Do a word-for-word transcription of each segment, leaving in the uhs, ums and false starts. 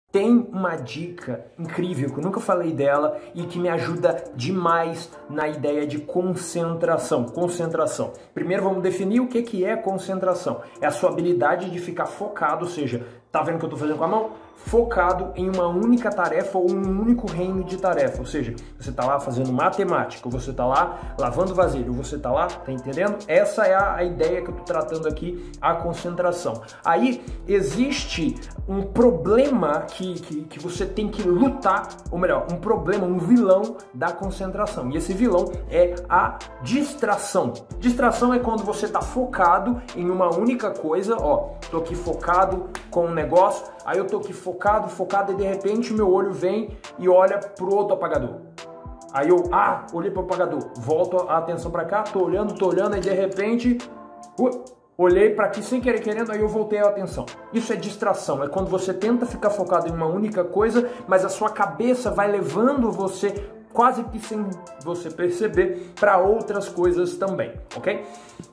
tem uma dica incrível que eu nunca falei dela e que me ajuda demais na ideia de concentração. Concentração. Primeiro vamos definir o que que é concentração. É a sua habilidade de ficar focado, ou seja, tá vendo o que eu tô fazendo com a mão? Focado em uma única tarefa ou um único reino de tarefa. Ou seja, você tá lá fazendo matemática, ou você tá lá lavando vasilha, ou você tá lá, tá entendendo? Essa é a, a ideia que eu tô tratando aqui, a concentração. Aí existe um problema que, que, que você tem que lutar, ou melhor, um problema, um vilão da concentração. E esse vilão é a distração. Distração é quando você tá focado em uma única coisa, ó, tô aqui focado com um negócio, aí eu tô aqui focado, focado, e de repente meu olho vem e olha pro outro apagador. Aí eu, ah, olhei pro apagador, volto a atenção pra cá, tô olhando, tô olhando, e de repente, uh, olhei pra aqui sem querer querendo, aí eu voltei a atenção. Isso é distração, é quando você tenta ficar focado em uma única coisa, mas a sua cabeça vai levando você, quase que sem você perceber, para outras coisas também, ok?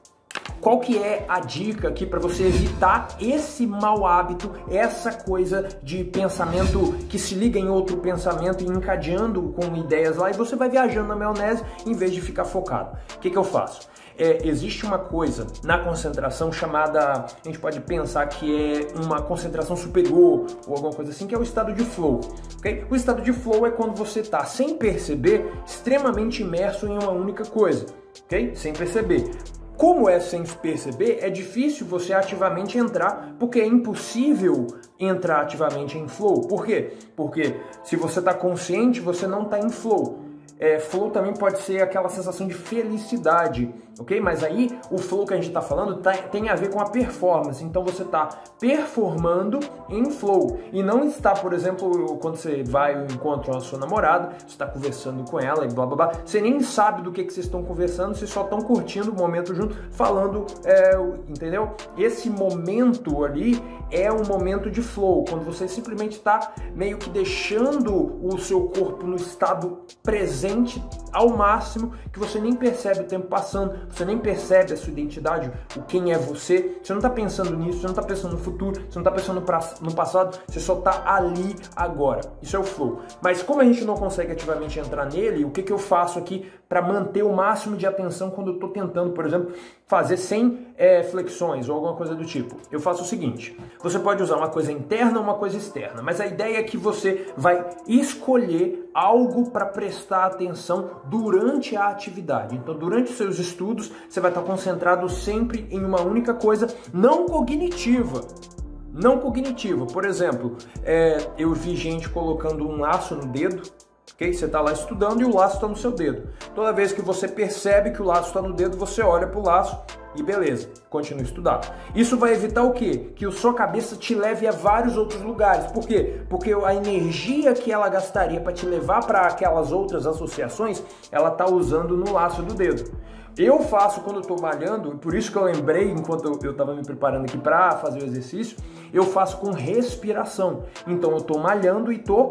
Qual que é a dica aqui para você evitar esse mau hábito, essa coisa de pensamento que se liga em outro pensamento e encadeando com ideias lá, e você vai viajando na maionese em vez de ficar focado? O que que eu faço? É, existe uma coisa na concentração chamada, a gente pode pensar que é uma concentração superior ou alguma coisa assim, que é o estado de flow, ok? O estado de flow é quando você está, sem perceber, extremamente imerso em uma única coisa, ok? Sem perceber. Como é sem perceber, é difícil você ativamente entrar, porque é impossível entrar ativamente em flow. Por quê? Porque se você está consciente, você não está em flow. É, flow também pode ser aquela sensação de felicidade, ok? Mas aí o flow que a gente está falando tá, tem a ver com a performance. Então você está performando em flow e não está, por exemplo, quando você vai ao encontro com a sua namorada, você está conversando com ela e blá blá blá, você nem sabe do que, que vocês estão conversando, vocês só estão curtindo o momento junto, falando, é, entendeu? Esse momento ali é um momento de flow, quando você simplesmente está meio que deixando o seu corpo no estado presente ao máximo, que você nem percebe o tempo passando, você nem percebe a sua identidade, o quem é você, você não está pensando nisso, você não está pensando no futuro, você não está pensando no passado, você só está ali agora. Isso é o flow. Mas como a gente não consegue ativamente entrar nele, o que, que eu faço aqui para manter o máximo de atenção quando eu estou tentando, por exemplo, fazer cem é, flexões ou alguma coisa do tipo? Eu faço o seguinte: você pode usar uma coisa interna ou uma coisa externa, mas a ideia é que você vai escolher algo para prestar atenção durante a atividade. Então, durante os seus estudos, você vai estar concentrado sempre em uma única coisa não cognitiva. Não cognitiva. Por exemplo, é, eu vi gente colocando um laço no dedo. Okay? Você está lá estudando e o laço está no seu dedo. Toda vez que você percebe que o laço está no dedo, você olha para o laço e beleza, continua a estudar. Isso vai evitar o quê? Que a sua cabeça te leve a vários outros lugares. Por quê? Porque a energia que ela gastaria para te levar para aquelas outras associações, ela está usando no laço do dedo. Eu faço quando eu estou malhando, por isso que eu lembrei, enquanto eu estava me preparando aqui para fazer o exercício, eu faço com respiração. Então eu estou malhando e estou...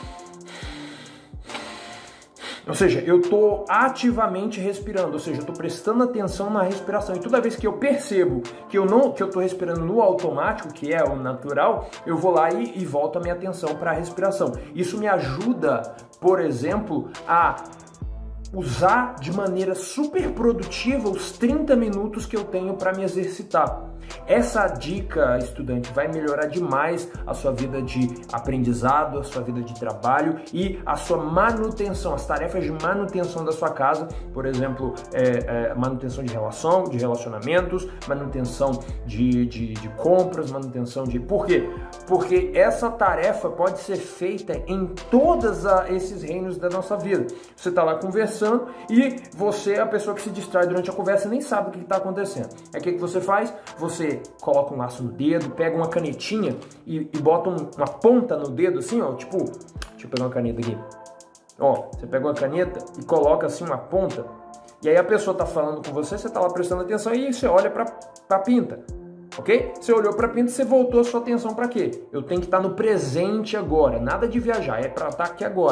Ou seja, eu estou ativamente respirando, ou seja, eu estou prestando atenção na respiração. E toda vez que eu percebo que eu não, que eu estou respirando no automático, que é o natural, eu vou lá e, e volto a minha atenção para a respiração. Isso me ajuda, por exemplo, a usar de maneira super produtiva os trinta minutos que eu tenho para me exercitar. Essa dica, estudante, vai melhorar demais a sua vida de aprendizado, a sua vida de trabalho e a sua manutenção, as tarefas de manutenção da sua casa, por exemplo, é, é, manutenção de relação, de relacionamentos, manutenção de, de, de compras, manutenção de... Por quê? Porque essa tarefa pode ser feita em todos esses reinos da nossa vida. Você está lá conversando e você é a pessoa que se distrai durante a conversa e nem sabe o que está acontecendo. Aí o que, que você faz? Você coloca um laço no dedo, pega uma canetinha e, e bota um, uma ponta no dedo assim, ó, tipo, deixa eu pegar uma caneta aqui. Ó, você pega uma caneta e coloca assim uma ponta, e aí a pessoa tá falando com você, você tá lá prestando atenção e você olha pra, pra pinta, ok? Você olhou pra pinta e você voltou a sua atenção pra quê? Eu tenho que estar no presente agora, nada de viajar, é pra estar aqui agora.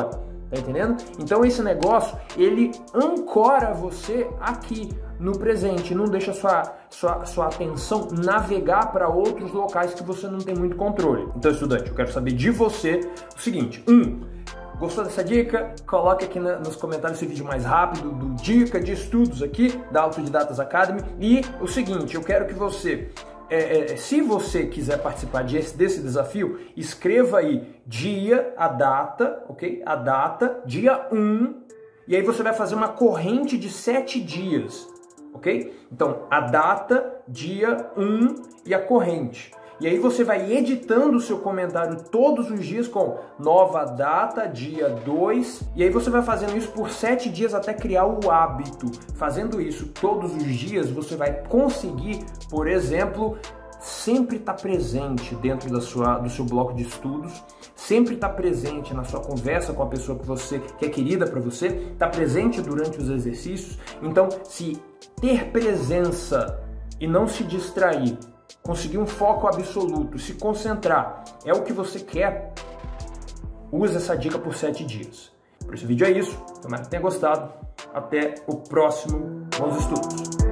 Tá entendendo? Então esse negócio, ele ancora você aqui no presente, não deixa sua, sua, sua atenção navegar para outros locais que você não tem muito controle. Então, estudante, eu quero saber de você o seguinte: um, gostou dessa dica? Coloque aqui na, nos comentários esse vídeo mais rápido do Dica de Estudos aqui da Autodidatas Academy. E o seguinte, eu quero que você... É, é, se você quiser participar desse, desse desafio, escreva aí dia, a data, ok? A data, dia um, e aí você vai fazer uma corrente de sete dias, ok? Então, a data, dia um e a corrente. E aí você vai editando o seu comentário todos os dias com nova data, dia dois, e aí você vai fazendo isso por sete dias até criar o hábito. Fazendo isso todos os dias, você vai conseguir, por exemplo, sempre estar presente dentro da sua, do seu bloco de estudos, sempre estar presente na sua conversa com a pessoa que você que é querida para você, estar presente durante os exercícios. Então, se ter presença e não se distrair, conseguir um foco absoluto, se concentrar, é o que você quer, use essa dica por sete dias. Por esse vídeo é isso, espero que tenha gostado. Até o próximo. Bons estudos!